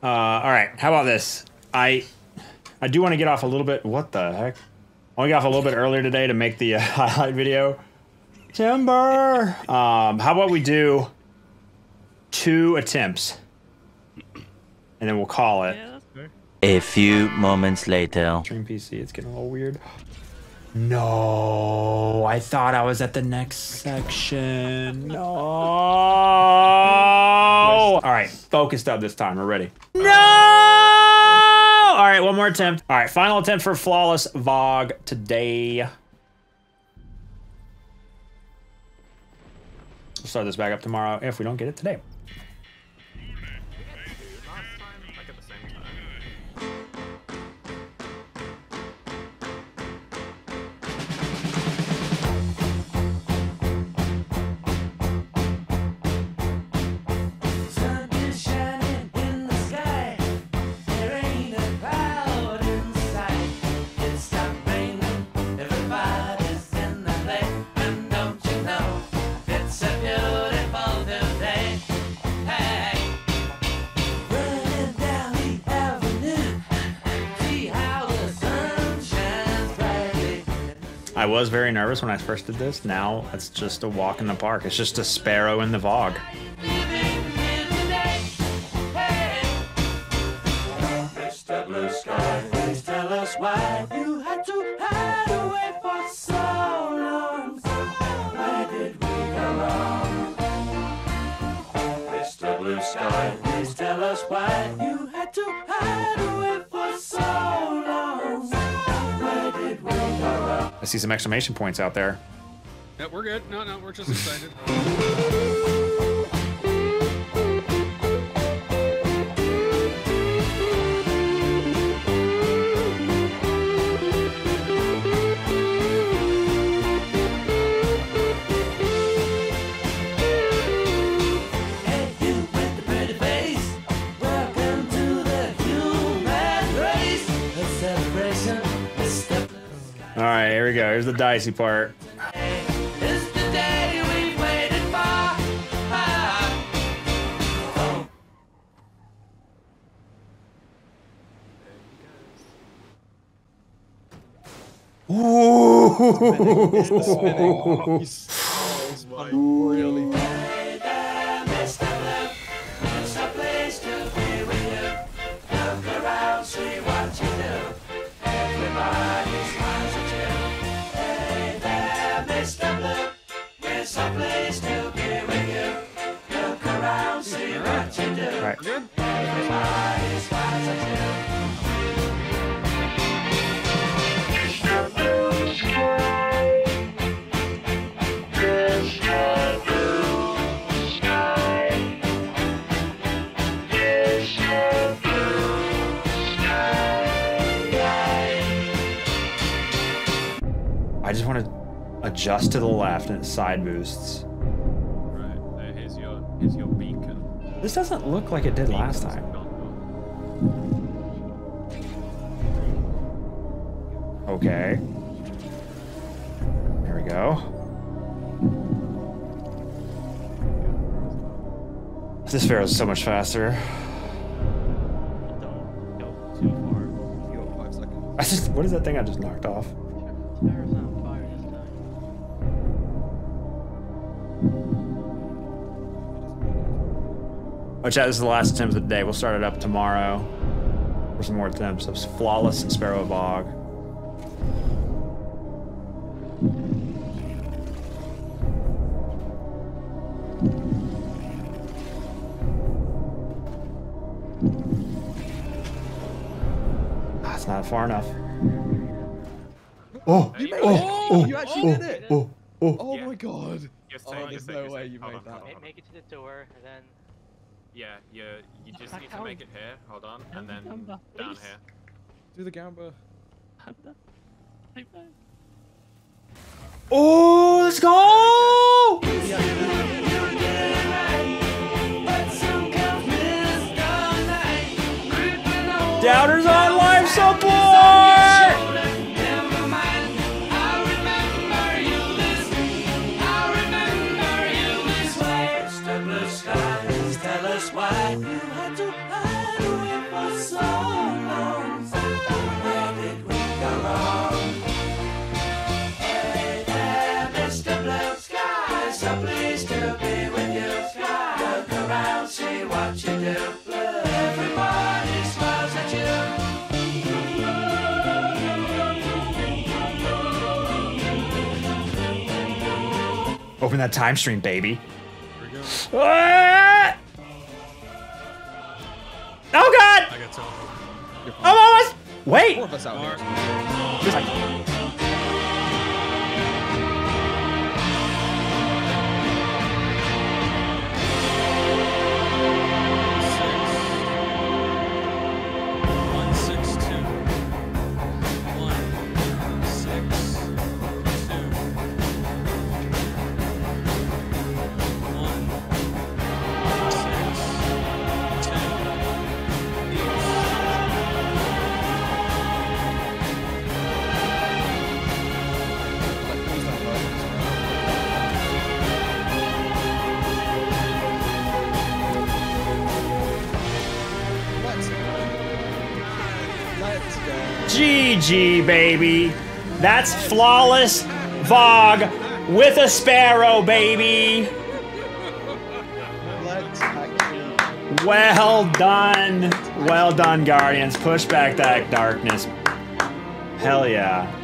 All right. How about this? I do want to get off a little bit. What the heck? I want to get off a little bit earlier today to make the highlight video. Timber. How about we do 2 attempts, and then we'll call it. Yeah, that's fair. A few moments later. Stream PC. It's getting a little weird. No, I thought I was at the next section. No. All right, focused up this time. We're ready. No! All right, one more attempt. All right, final attempt for flawless VOG today. We'll start this back up tomorrow if we don't get it today. I was very nervous when I first did this. Now it's just a walk in the park. It's just a sparrow in the VOG. Mr. Blue Sky, please tell us why you had to hide away for so long. Where did we go wrong? Mr. Blue Sky, please tell us why you had to hide away for so long. Where did we go wrong? I see some exclamation points out there. Yeah, we're good. No, we're just excited. All right, here we go. Here's the dicey part. It's the day we've waited for. Really? Hey there, Mr. Blue. It's a place to be with you. Look around, see what you do. Everybody smiles at you. Hey there, Mr. Blue. It's a place to be with you. Look around, see what you do. All right. Good? Everybody smiles at you. I just want to adjust to the left and it side boosts. Right, here's your beacon. This doesn't look like it did last time. Okay. There we go. This Pharaoh's so much faster. Don't go too far. You got 5 seconds. I just, what is that thing I just knocked off? Sparrow's on fire this time. Oh, chat, this is the last attempt of the day. We'll start it up tomorrow for some more attempts of flawless Sparrow VOG. That's not far enough. Oh! You made Oh! it! Oh! You actually did it! Oh! Oh! Oh Yeah. my god! You're Oh, safe, there's you're no safe, way you're you safe. made Hold on, that. hold on. Make it to the door, and then... Yeah, you just need to make it here. Hold on, and then Gamba, down please. here. Do the gamba. Oh! Let's go! Doubters on life support! Mr. Blue Skies, tell us why you had to hide away open that time stream, baby. Here we go. Ah! Oh God! I got telephone. You're fine. I'm almost. Wait. 4 of us out here. Just like- Let's go. GG, baby. That's flawless Vogue with a sparrow, baby. Let's actually. Well done. Well done, Guardians. Push back that darkness. Hell yeah.